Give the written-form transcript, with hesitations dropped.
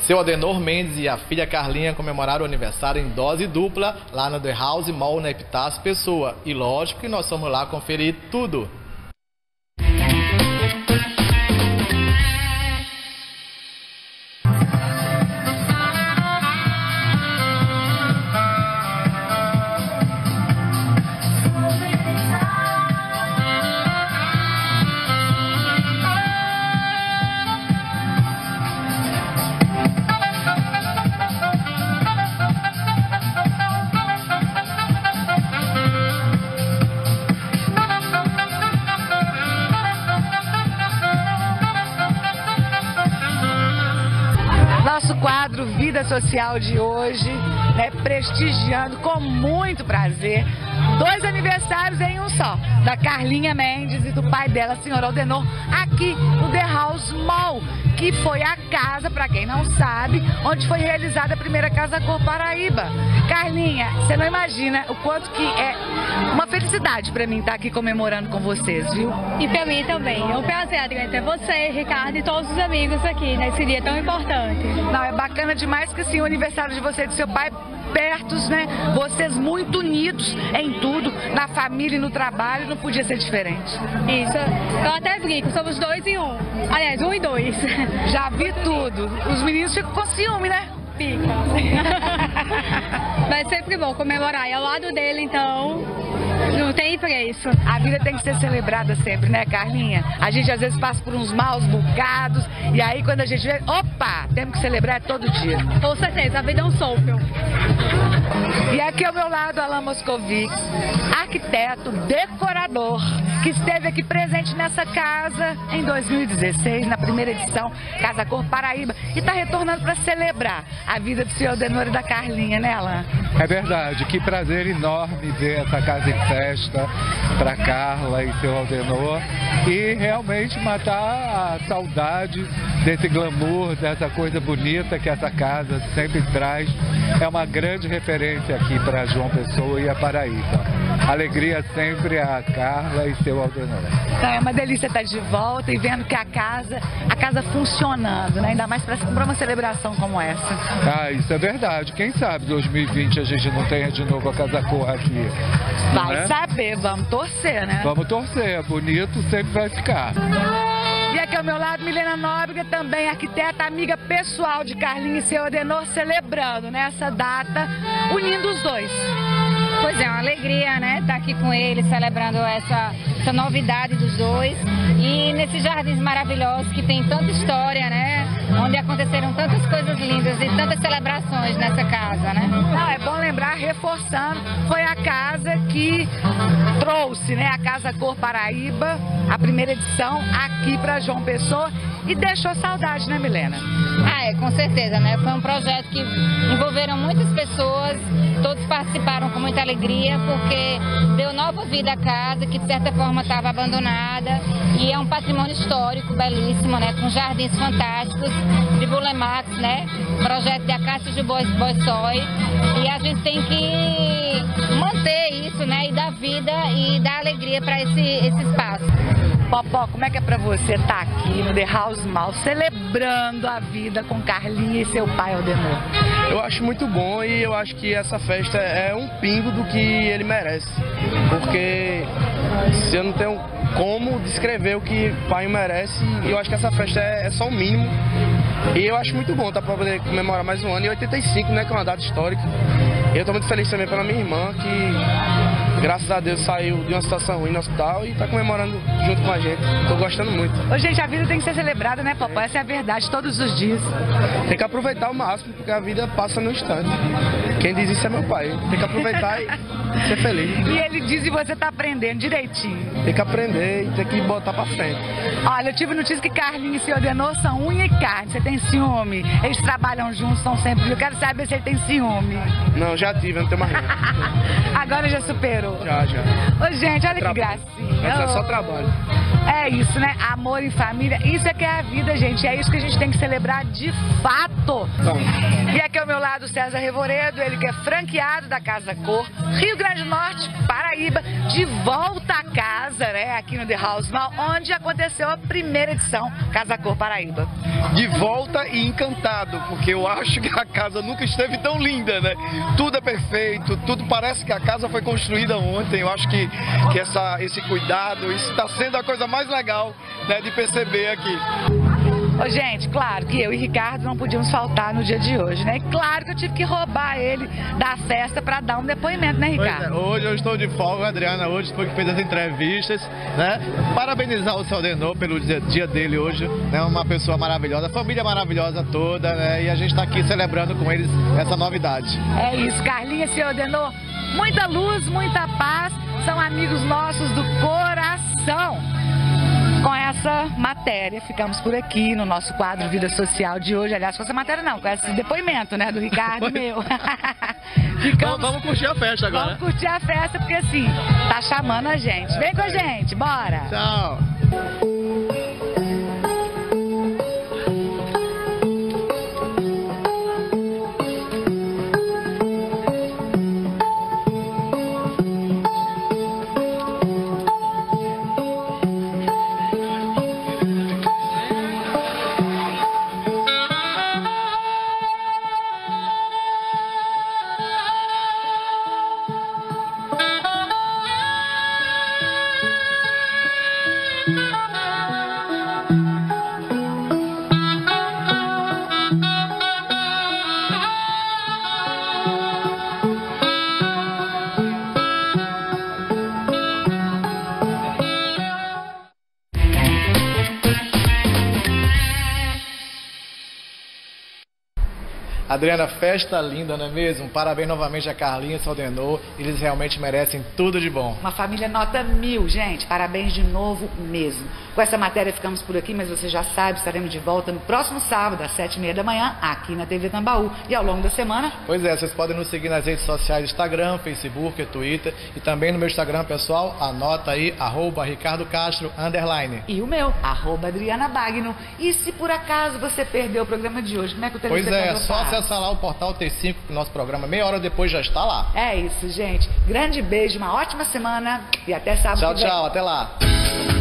Seu Adenor Mendes e a filha Carlinha comemoraram o aniversário em dose dupla lá no The House Mall, na Epitácio Pessoa. E lógico que nós fomos lá conferir tudo. Nosso quadro Vida Social de hoje, né, prestigiando com muito prazer 2 aniversários em um só, da Carlinha Mendes e do pai dela, senhor Aldenor, aqui no The House Mall, que foi a casa, para quem não sabe, onde foi realizada a primeira Casa Cor Paraíba. Carlinha, você não imagina o quanto que é uma felicidade para mim estar aqui comemorando com vocês, viu? E para mim também. É um prazer, Adriana, ter você, Ricardo e todos os amigos aqui nesse dia tão importante. Não, é bacana demais que assim, o aniversário de você e do seu pai pertos, né? Vocês muito unidos em tudo, na família e no trabalho, não podia ser diferente. Isso. Eu até brinco, somos 2 em 1. Aliás, 1 e 2. Já vi tudo. Os meninos ficam com ciúme, né? Fica. Mas é sempre bom comemorar. E ao lado dele, então, não tem preço. A vida tem que ser celebrada sempre, né, Carlinha? A gente às vezes passa por uns maus bocados e aí quando a gente vê, opa, temos que celebrar todo dia. Com certeza, a vida é um sopro. E aqui ao meu lado, Alan Moscovic, arquiteto, decorador, que esteve aqui presente nessa casa em 2016, na primeira edição, Casa Cor Paraíba, e está retornando para celebrar a vida do senhor Adenor e da Carlinha, né, Alan? É verdade, que prazer enorme ver essa casa em festa para Carla e seu Aldenor e realmente matar a saudade desse glamour, dessa coisa bonita que essa casa sempre traz. É uma grande referência aqui para João Pessoa e a Paraíba. Alegria sempre a Carla e seu Aldenor. Então, é uma delícia estar de volta e vendo que a casa funcionando, né? Ainda mais para uma celebração como essa. Ah, isso é verdade. Quem sabe 2020 a gente não tenha de novo a Casa Cor aqui. Vai saber, vamos torcer, né? Vamos torcer, bonito sempre vai ficar. E aqui ao meu lado, Milena Nóbrega, também arquiteta, amiga pessoal de Carlinha e seu Adenor, celebrando nessa data, unindo os dois. Pois é, uma alegria, né, estar aqui com eles, celebrando essa novidade dos dois. E nesses jardins maravilhosos que tem tanta história, né, onde aconteceram tantas coisas lindas e tantas celebrações nessa casa, né. Não, é bom lembrar, reforçando, foi a casa que trouxe, né, a Casa Cor Paraíba, a primeira edição, aqui para João Pessoa e deixou saudade, né, Milena? Ah, é, com certeza, né, foi um projeto que envolveram muitas pessoas, todos participaram com muita alegria, porque deu nova vida à casa, que de certa forma estava abandonada, e é um patrimônio histórico belíssimo, né, com jardins fantásticos, de Bulemax, né, projeto de Acácio de Boissói, e a gente tem que manter isso, né, e dar vida e dar alegria para esse espaço. Popó, como é que é pra você estar aqui no The House Mall, celebrando a vida com Carlinha e seu pai Aldenor? Eu acho muito bom e eu acho que essa festa é um pingo do que ele merece. Porque se eu não tenho como descrever o que o pai merece, eu acho que essa festa é só o mínimo. E eu acho muito bom, tá, pra poder comemorar mais um ano. E 85, né, que é uma data histórica. E eu tô muito feliz também pela minha irmã, que graças a Deus saiu de uma situação ruim no hospital e tá comemorando junto com a gente. Tô gostando muito. Ô, gente, a vida tem que ser celebrada, né, Popó? Essa é a verdade, todos os dias. Tem que aproveitar ao máximo, porque a vida passa no instante. Quem diz isso é meu pai. Tem que aproveitar e ser feliz. E ele diz e você tá aprendendo direitinho. Tem que aprender e tem que botar pra frente. Olha, eu tive notícia que Carlinha e seu Adenor são unha e carne. Você tem ciúme? Eles trabalham juntos, estão sempre... Eu quero saber se ele tem ciúme. Não, já tive, eu não tenho mais nada. Agora já superou. Já. Ô, gente, olha que gracinha. Mas é só trabalho. É isso, né? Amor em família, isso é que é a vida, gente. É isso que a gente tem que celebrar de fato. E aqui ao meu lado, César Revoredo, ele que é franqueado da Casa Cor, Rio Grande do Norte, Paraíba, de volta a casa, né? Aqui no The House Mall, onde aconteceu a primeira edição Casa Cor Paraíba. De volta e encantado, porque eu acho que a casa nunca esteve tão linda, né? Tudo é perfeito, tudo parece que a casa foi construída ontem. Eu acho que esse cuidado, isso está sendo a coisa mais legal, né, de perceber aqui. Ô, gente, claro que eu e Ricardo não podíamos faltar no dia de hoje, né? Claro que eu tive que roubar ele da festa para dar um depoimento, né, Ricardo? Hoje eu estou de folga, a Adriana hoje foi que fez as entrevistas, né? Parabenizar o seu Adenor pelo dia dele hoje, né? Uma pessoa maravilhosa, família maravilhosa toda, né? E a gente está aqui celebrando com eles essa novidade. É isso, Carlinha, seu Adenor, muita luz, muita paz, são amigos nossos do coração. Com essa matéria, ficamos por aqui no nosso quadro Vida Social de hoje. Aliás, com essa matéria não, com esse depoimento, né, do Ricardo e meu. Vamos curtir a festa agora. Vamos curtir a festa, porque assim, tá chamando a gente. Vem com a gente, bora! Tchau! Adriana, festa linda, não é mesmo? Parabéns novamente a Carlinha e seu Adenor. Eles realmente merecem tudo de bom. Uma família nota 1000, gente. Parabéns de novo mesmo. Com essa matéria ficamos por aqui, mas você já sabe, estaremos de volta no próximo sábado, às 7h30 da manhã, aqui na TV Tambaú. E ao longo da semana... Pois é, vocês podem nos seguir nas redes sociais, Instagram, Facebook, Twitter. E também no meu Instagram, pessoal, anota aí, @RicardoCastro_. E o meu, @AdrianaBagno. E se por acaso você perdeu o programa de hoje, como é que o telespectador Pois é, só acessar lá o portal T5, que o nosso programa meia hora depois já está lá. É isso, gente. Grande beijo, uma ótima semana e até sábado. Tchau, tchau, até lá.